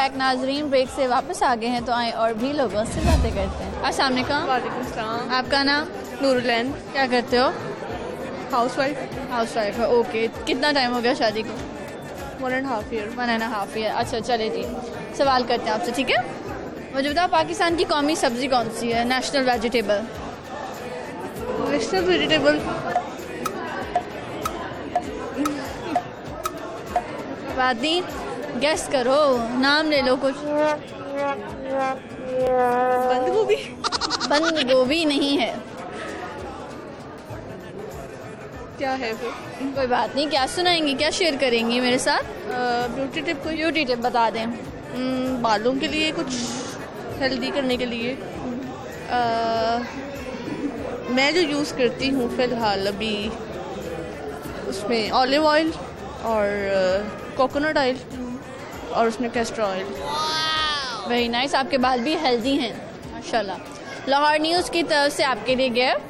Back नाजरीन, break से वापस आ गए हैं तो आए और भी लोगों से बातें करते हैं। अस्सलाम वालेकुम। वालेकुम सलाम। आपका नाम? नूरुलैन। क्या करते हो? हाउस वाइफ है। ओके, कितना टाइम हो गया शादी को? 1.5 ईयर। 1.5 ईयर। अच्छा चले जी, सवाल करते हैं आपसे, ठीक है? मुझे बताओ पाकिस्तान की कौमी सब्जी कौन सी है? National vegetable. नेशनल वेजिटेबल बात नहीं, गेस करो, नाम ले लो कुछ। बंद गोभी। बंद गोभी नहीं है। क्या है फिर? कोई बात नहीं, क्या सुनाएंगी, क्या शेयर करेंगी मेरे साथ? ब्यूटी टिप कोई? ब्यूटी टिप बता दें। बालों के लिए कुछ हेल्दी करने के लिए मैं जो यूज़ करती हूँ फ़िलहाल अभी, उसमें ऑलिव ऑयल और कोकोनट ऑयल और उसमें कैस्टर ऑयल। वेरी नाइस, आपके बाल भी हेल्दी हैं माशाल्लाह। लाहौर न्यूज़ की तरफ से आपके लिए गिफ्ट।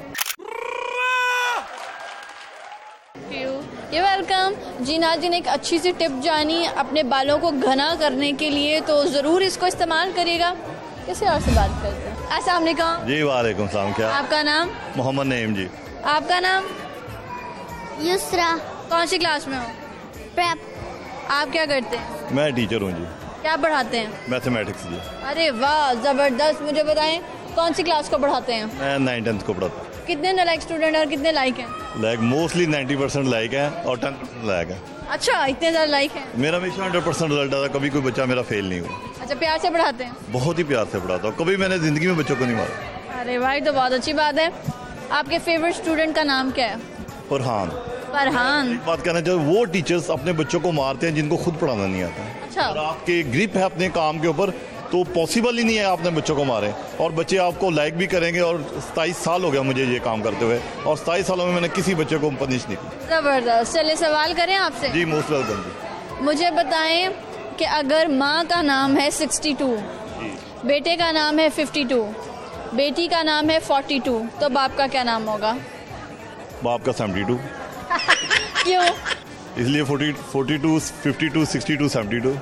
ये वेलकम जी। नाज़रीन, एक अच्छी सी टिप जानी अपने बालों को घना करने के लिए, तो ज़रूर इसको इस्तेमाल करिएगा। किसी और से बात करते हैं। अस्सलाम वालेकुम। जी वालेकुम सलाम। क्या आपका नाम? मोहम्मद नईम जी। आपका नाम? युसरा। कौन सी क्लास में हो? प्रेप। आप क्या करते हैं? मैं टीचर हूँ जी। क्या पढ़ाते हैं? मैथमेटिक्स जी। अरे वाह, ज़बरदस्त। मुझे बताएं कौन सी क्लास को पढ़ाते हैं? मैं 9th-10th को पढ़ाता हूँ। कितने नालायक स्टूडेंट और कितने लाइक हैं? लाइक मोस्टली 90% लाइक है और 10% लाइक है। अच्छा, इतने ज़्यादा लाइक हैं। मेरा हमेशा 100% रिजल्ट आता, कभी कोई बच्चा मेरा फेल नहीं हुआ। अच्छा, प्यार से पढ़ाते हैं? बहुत ही प्यार से पढ़ाता हूँ, कभी मैंने ज़िंदगी में बच्चों को नहीं मारा। अरे भाई, तो बहुत अच्छी बात है। आपके फेवरेट स्टूडेंट का नाम क्या है? फरहान। फरहान। एक बात कहना चाहिए, वो टीचर्स अपने बच्चों को मारते हैं जिनको खुद पढ़ाना नहीं आता। अच्छा। और आपके ग्रिप है अपने काम के ऊपर, तो पॉसिबल ही नहीं है आपने बच्चों को मारे, और बच्चे आपको लाइक भी करेंगे। और 27 साल हो गया मुझे ये काम करते हुए, और 27 सालों में मैंने किसी बच्चे को पनिश नहीं किया। जबरदस्त। चलिए सवाल करें आपसे। जी मोस्ट वेलकम जी। मुझे बताएं कि अगर माँ का नाम है 62, बेटे का नाम है 52, बेटी का नाम है 42, तो बाप का क्या नाम होगा? बाप का 72। क्यों? इसलिए 42, 52, 62, 72।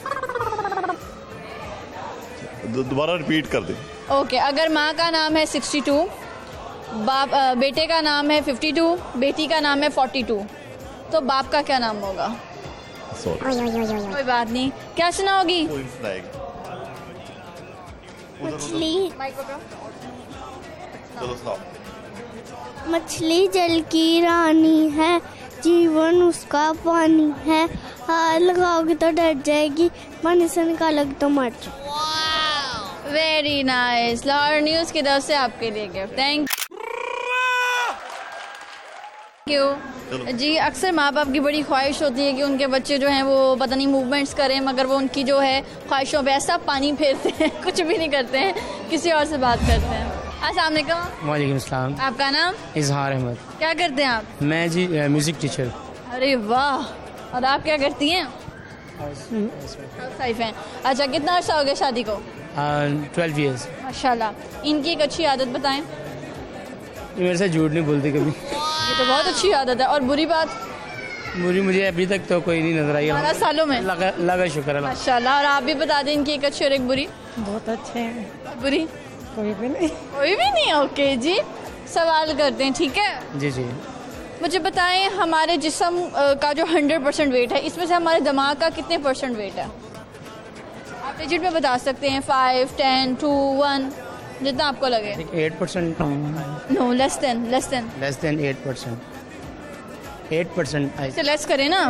दोबारा रिपीट कर दे। ओके, अगर माँ का नाम है 62, बेटे का नाम है 52, बेटी का नाम है 42, तो बाप का क्या नाम होगा? कोई बात नहीं, क्या सुनाओगी? मछली। चलो सुनाओ। मछली जल की रानी है, जीवन उसका पानी है, हाथ लगाओगे तो डर जाएगी, पानी से निकालोगे तो मर जाएगी। Very nice. लाहौर न्यूज़ की तरफ से आपके लिए गिफ्ट। थैंक यू जी। अक्सर माँ बाप की बड़ी ख्वाहिश होती है कि उनके बच्चे जो हैं वो पता नहीं मूवमेंट्स करें, मगर वो उनकी जो है ख्वाहिशों पे ऐसा पानी फेरते हैं, कुछ भी नहीं करते हैं। किसी और से बात करते हैं। अस्सलाम वालेकुम। वालेकुम सलाम। आपका नाम? इजहार अहमद। क्या करते हैं आप? मैं जी म्यूज़िक टीचर। अरे वाह। और आप क्या करती हैं? हाउसवाइफ हैं। अच्छा, कितना अर्सा हो गया शादी को? 12 years। माशाल्लाह। इनकी एक अच्छी आदत बताएं। ये मेरे साथ झूठ नहीं बोलते कभी। ये तो बहुत अच्छी आदत है। और बुरी बात? बुरी मुझे अभी तक तो कोई नहीं नजर आई। 12 सालों में? लगा शुक्र अल्लाह। माशाल्लाह। और आप भी बता दें इनकी एक अच्छी और एक बुरी। बहुत अच्छे हैं। बुरी? कोई भी नहीं। कोई भी नहीं। ओके जी, सवाल करते हैं, ठीक है? जी जी। मुझे बताएं हमारे जिस्म का जो 100% वेट है, इसमें से हमारे दिमाग का कितने % वेट है? आप डिजिट में बता सकते हैं, 5, 10, 2, 1, जितना आपको लगे। 8%। No, less than 8%। 8%। इसे लेस करें ना।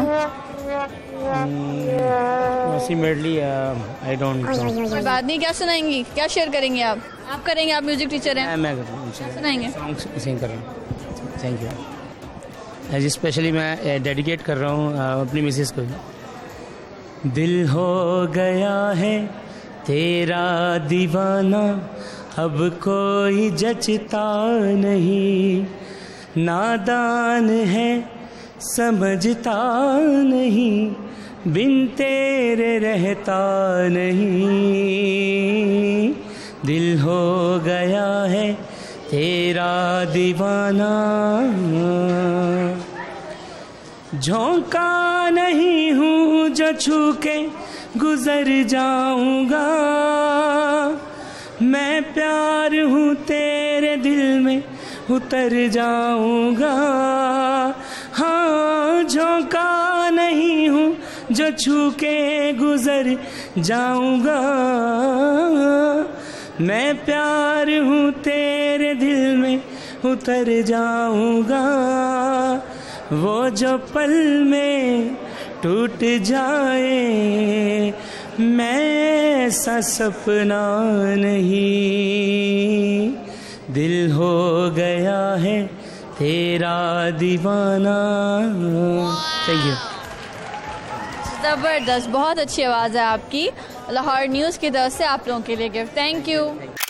Approximately, I don't know। कोई बात नहीं, क्या सुनाएंगी, क्या शेयर करेंगे आप? आप करेंगे, आप म्यूजिक टीचर हैं। मैं कर रहा हूँ, सुनाएंगे? सॉन्ग सिंग कर रहा हूँ। थैंक यू जी। स्पेशली मैं डेडिकेट कर रहा हूँ अपनी मिसेस को। दिल हो गया है तेरा दीवाना, अब कोई जचता नहीं, नादान है समझता नहीं, बिन तेरे रहता नहीं। दिल हो गया है तेरा दीवाना, झोंका नहीं हूँ जो छू के गुजर जाऊंगा। मैं प्यार हूँ तेरे दिल में उतर जाऊंगा। हाँ झोंका नहीं हूँ जो छू के गुजर जाऊंगा। मैं प्यार हूँ तेरे दिल में उतर जाऊंगा। वो जो पल में टूट जाए मैं ऐसा सपना नहीं, दिल हो गया है तेरा दीवाना। Thank you. ज़बरदस्त, बहुत अच्छी आवाज़ है आपकी। लाहौर न्यूज़ की तरफ से आप लोगों के लिए गिफ्ट। थैंक यू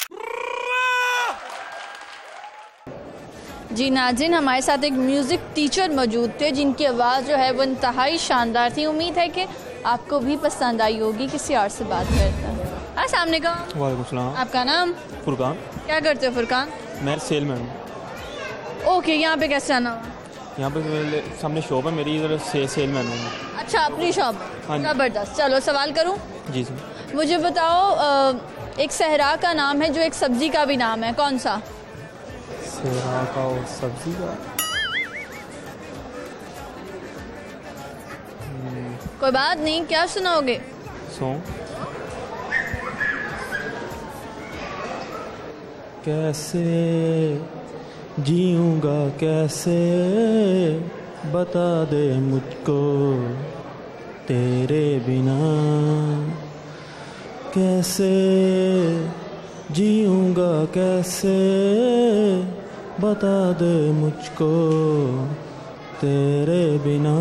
जी। नाज़रीन, हमारे साथ एक म्यूज़िक टीचर मौजूद थे जिनकी आवाज़ जो है वो इंतहाई शानदार थी। उम्मीद है कि आपको भी पसंद आई होगी। किसी और से बात करते हैं। अस्सलाम वालेकुम। वालेकुम सलाम। आपका नाम? फुरकान। क्या करते हो फुरकान? मैं सेलमैन हूँ। ओके, यहाँ पे कैसे आना हुआ? यहाँ पे सामने शॉप है मेरी, इधर सेलमैन हूँ। अच्छा, अपनी शॉप? हाँ जी। ज़बरदस्त। चलो सवाल करूँ? जी सर। मुझे बताओ, एक सहरा का नाम है जो एक सब्जी का भी नाम है, कौन सा? सहरा का और सब्जी का? कोई बात नहीं, क्या सुनाओगे? कैसे जीऊँगा कैसे, बता दे मुझको तेरे बिना। कैसे जीऊँगा कैसे, बता दे मुझको तेरे बिना।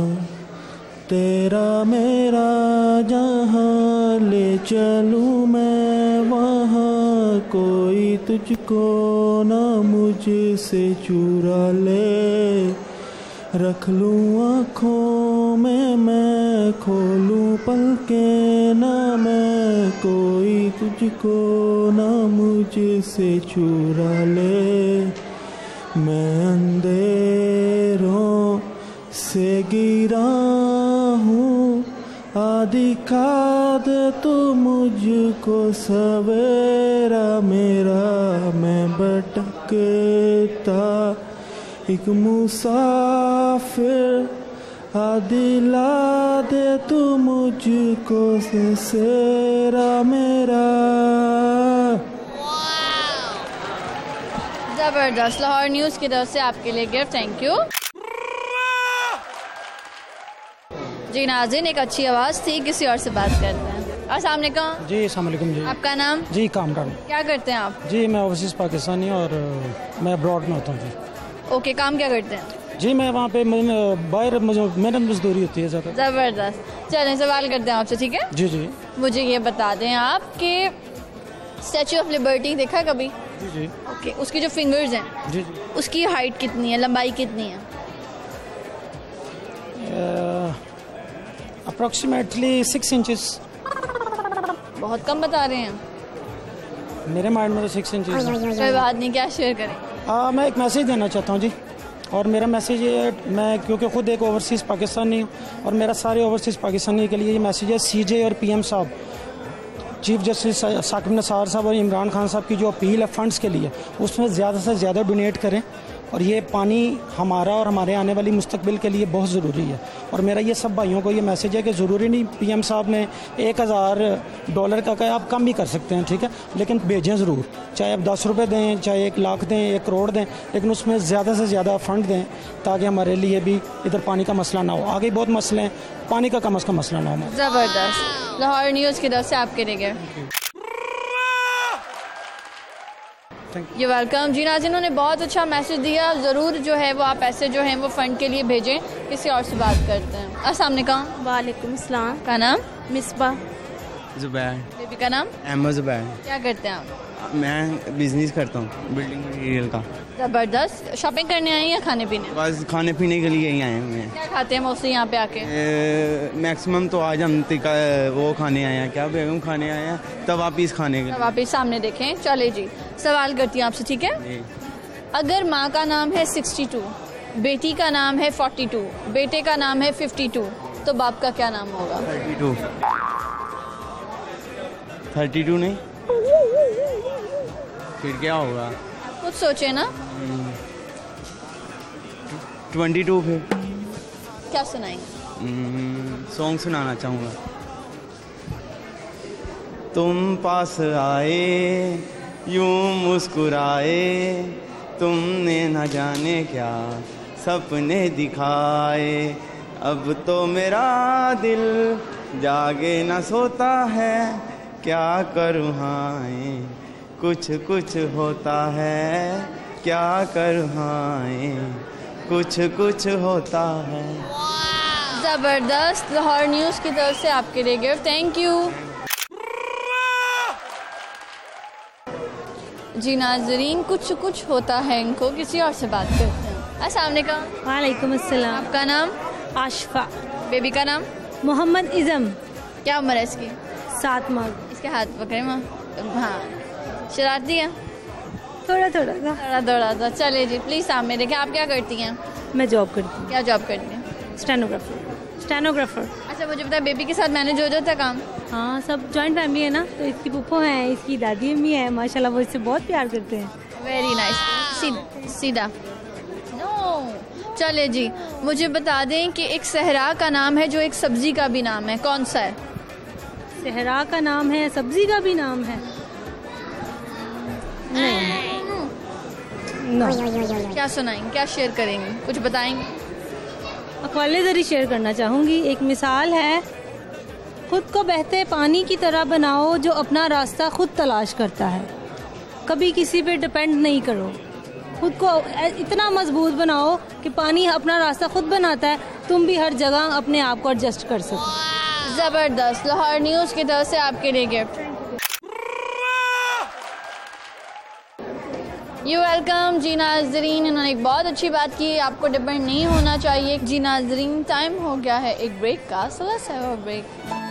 तेरा मेरा जहाँ ले चलूँ मैं वहाँ, कोई तुझको ना मुझसे चुरा ले। रख लूँ आँखों में मैं, खोलूँ पलकें ना मैं, कोई तुझको ना मुझसे चुरा ले। मैं अंधेरों से गिरा हूँ, दिखा दे तू मुझको सवेरा मेरा। मैं भटकता एक मुसाफिर, दिला दे तू मुझको सवेरा मेरा। ज़बरदस्त। लाहौर न्यूज़ की तरफ से आपके लिए गिफ्ट। थैंक यू जी। नाज़रीन, एक अच्छी आवाज़ थी। किसी और से बात करते हैं। अस्सलाम वालेकुम। जी अस्सलाम वालेकुम जी। आपका नाम? जी कामरान। क्या करते हैं आप? जी मैं ओवरसीज़ पाकिस्तानी और मैं अब्रॉड में होता हूँ जी। ओके, काम क्या करते हैं? जी मैं वहाँ पे बाहर मेहनत मजदूरी होती है ज़्यादा। ज़बरदस्त। चलें सवाल करते हैं आपसे, ठीक है? जी जी। मुझे ये बता दें आप कि स्टैचू ऑफ लिबर्टी देखा कभी? जी जी। ओके, उसकी जो फिंगर्स हैं जी जी। उसकी हाइट कितनी है, लंबाई कितनी है? Approximately 6 inches. बहुत कम बता रहे हैं। मेरे माइंड में तो 6 इंचेस। कोई बात नहीं, क्या शेयर करें? मैं एक मैसेज देना चाहता हूँ जी। और मेरा मैसेज ये है, मैं क्योंकि ख़ुद एक ओवरसीज़ पाकिस्तानी हूँ और मेरा सारे ओवरसीज़ पाकिस्तानी के लिए ये मैसेज है। CJ और PM साहब, चीफ जस्टिस साकिब निसार साहब और इमरान खान साहब की जो अपील है फ़ंड्स के लिए, उसमें ज़्यादा से ज़्यादा डोनेट करें। और ये पानी हमारा और हमारे आने वाली मुस्तकबिल के लिए बहुत ज़रूरी है। और मेरा ये सब भाइयों को ये मैसेज है कि ज़रूरी नहीं PM साहब ने $1000 का कहा, आप कम भी कर सकते हैं, ठीक है, लेकिन भेजें ज़रूर। चाहे आप 10 रुपये दें, चाहे 1 लाख दें, 1 करोड़ दें, लेकिन उसमें ज़्यादा से ज़्यादा फ़ंड दें ताकि हमारे लिए भी इधर पानी का मसला ना हो। आगे बहुत मसले हैं, पानी का कम अज़ कम मसला ना हो। ज़बरदस्त। लाहौर न्यूज़ की तरफ से आपके लिए ये वेलकम जी। नाज़रीन, उन्होंने बहुत अच्छा मैसेज दिया। ज़रूर जो है वो आप पैसे जो हैं वो फ़ंड के लिए भेजें। किसी और से बात करते हैं। अस्सलाम वालेकुम। वालेकुम सलाम। का नाम? मिसबा। ज़ुबैर। बेबी का नाम? अहमद ज़ुबैर। क्या करते हैं आप? मैं बिजनेस करता हूँ बिल्डिंग मटीरियल का। ज़बरदस्त। शॉपिंग करने आए हैं या खाने पीने? बस खाने पीने के लिए ही आए हैं। क्या खाते हैं मोस्टली यहाँ पे आके? मैक्सिमम तो आज हम टिका वो खाने आए हैं, क्या बेगम खाने आए हैं, तवा पीस खाने के। तवा पीस सामने देखें। चले जी, सवाल करती हूँ आपसे, ठीक है? जी। अगर माँ का नाम है 62, बेटी का नाम है 42, बेटे का नाम है 52, तो बाप का क्या नाम होगा? 32 नहीं, फिर क्या होगा? कुछ सोचे ना। 22 फिर क्या सुनाएंगे? सॉन्ग सुनाना चाहूँगा। तुम पास आए यूं मुस्कुराए, तुमने न जाने क्या सपने दिखाए, अब तो मेरा दिल जागे न सोता है, क्या करूँ हाय कुछ कुछ होता है, क्या करूँ हाय कुछ कुछ होता है। ज़बरदस्त। लाहौर न्यूज़ की तरफ से आपके लिए गिफ्ट। थैंक यू जी। नाजरीन, कुछ कुछ होता है इनको, किसी और से बात करते हैं। अस्सलाम वालेकुम। वालेकुम अस्सलाम। आपका नाम? आशफा। बेबी का नाम? मोहम्मद इज़म। क्या उम्र है इसकी? 7 माह। इसके हाथ पकड़े माँ। हाँ, शरारती है थोड़ा थोड़ा सा। चलिए जी, प्लीज़ सामने देखें। आप क्या करती हैं? मैं जॉब करती हूँ। क्या जॉब करती हैं? स्टेनोग्राफर। अच्छा, मुझे पता है बेबी के साथ मैनेज हो जाता काम? हाँ, सब जॉइंट फैमिली है ना, तो इसकी पुप्पो हैं, इसकी दादी अम्मी है, माशाल्लाह वो इससे बहुत प्यार करते हैं। Very nice. सीधा नो। चले जी, मुझे बता दें कि एक सहरा का नाम है जो एक सब्जी का भी नाम है, कौन सा है? सहरा का नाम है, सब्जी का भी नाम है? नहीं। क्या सुनाएंगे, क्या शेयर करेंगे, कुछ बताएंगे? अक़वाले ज़री शेयर करना चाहूँगी। एक मिसाल है, खुद को बहते पानी की तरह बनाओ जो अपना रास्ता खुद तलाश करता है, कभी किसी पे डिपेंड नहीं करो। खुद को इतना मजबूत बनाओ कि पानी अपना रास्ता खुद बनाता है, तुम भी हर जगह अपने आप को एडजस्ट कर सको। ज़बरदस्त। लाहौर न्यूज़ की तरफ से आपके लिए गिफ्ट। You welcome. जी नाजरीन, इन्होंने एक बहुत अच्छी बात की, आपको डिपेंड नहीं होना चाहिए। जी नाजरीन, टाइम हो गया है एक ब्रेक का, so let's have a break.